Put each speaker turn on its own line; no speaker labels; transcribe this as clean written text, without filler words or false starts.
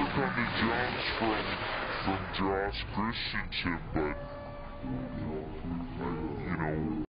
come to John's from Josh Christensen, but, you know,